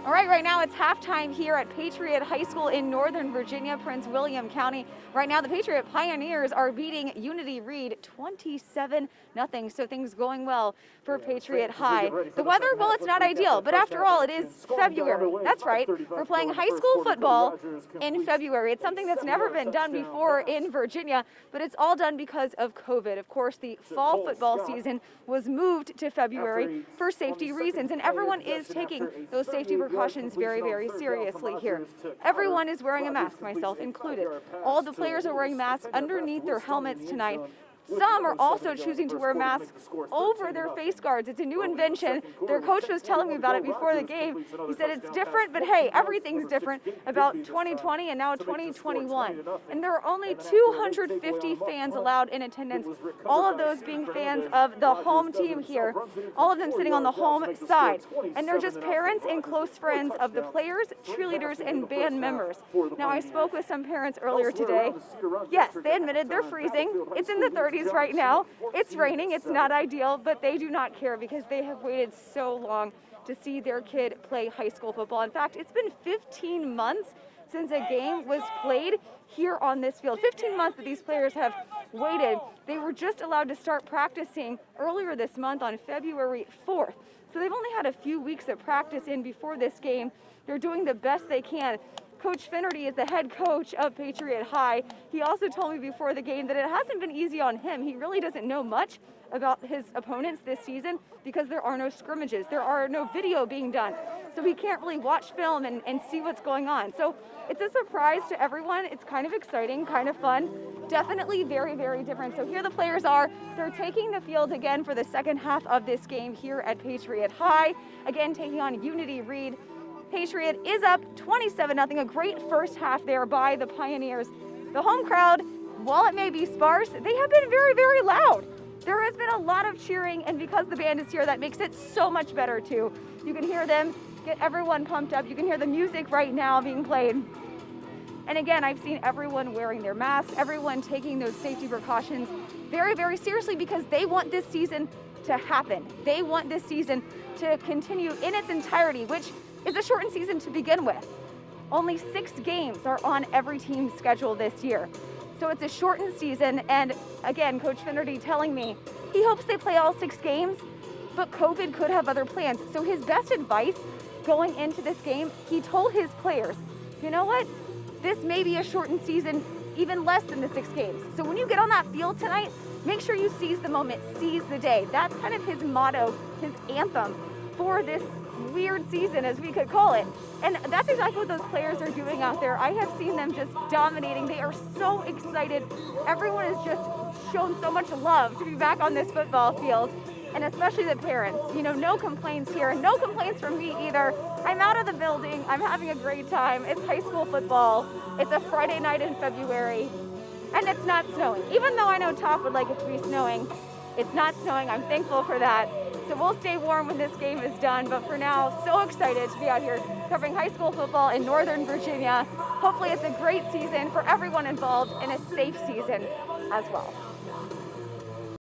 All right now it's halftime here at Patriot High School in Northern Virginia, Prince William County. Right now the Patriot Pioneers are beating Unity Reed 27-0, so things going well for Patriot High. The weather, well, it's not ideal, but after all, it is February. That's right, we're playing high school football in February. It's something that's never been done before in Virginia, but it's all done because of COVID. Of course, the fall football season was moved to February for safety reasons, and everyone is taking those safety precautions very, very seriously here. Everyone is wearing a mask, myself included. All the players are wearing masks underneath their helmets tonight. Some are also choosing to wear masks over their face guards. It's a new invention. Their coach was telling me about it before the game. He said it's different, but hey, everything's different about 2020 and now 2021. And there are only 250 fans allowed in attendance, all of those being fans of the home team here, all of them sitting on the home side. And they're just parents and close friends of the players, cheerleaders, and band members. Now, I spoke with some parents earlier today. Yes, they admitted they're freezing. It's in the 30s right now. It's raining. It's not ideal, but they do not care because they have waited so long to see their kid play high school football. In fact, it's been 15 months since a game was played here on this field. 15 months that these players have waited. They were just allowed to start practicing earlier this month on February 4th. So they've only had a few weeks of practice in before this game. They're doing the best they can. Coach Finnerty is the head coach of Patriot High. He also told me before the game that it hasn't been easy on him. He really doesn't know much about his opponents this season because there are no scrimmages. There are no video being done. So he can't really watch film and see what's going on. So it's a surprise to everyone. It's kind of exciting, kind of fun. Definitely very, very different. So here the players are. They're taking the field again for the second half of this game here at Patriot High. Again, taking on Unity Reed. Patriot is up 27-0, a great first half there by the Pioneers. The home crowd, while it may be sparse, they have been very, very loud. There has been a lot of cheering, and because the band is here, that makes it so much better too. You can hear them get everyone pumped up. You can hear the music right now being played. And again, I've seen everyone wearing their masks, everyone taking those safety precautions very, very seriously because they want this season to happen. They want this season to continue in its entirety, which is a shortened season to begin with. Only 6 games are on every team's schedule this year. So it's a shortened season, and again, Coach Finnerty telling me he hopes they play all 6 games, but COVID could have other plans. So his best advice going into this game, he told his players, you know what? This may be a shortened season, even less than the 6 games. So when you get on that field tonight, make sure you seize the moment, seize the day. That's kind of his motto, his anthem for this weird season, as we could call it. And that's exactly what those players are doing out there. I have seen them just dominating. They are so excited. Everyone has just shown so much love to be back on this football field, and especially the parents. You know, no complaints here, no complaints from me either. I'm out of the building. I'm having a great time. It's high school football. It's a Friday night in February, and it's not snowing. Even though I know Top would like it to be snowing, it's not snowing. I'm thankful for that. So we'll stay warm when this game is done, but for now, so excited to be out here covering high school football in Northern Virginia. Hopefully it's a great season for everyone involved and a safe season as well.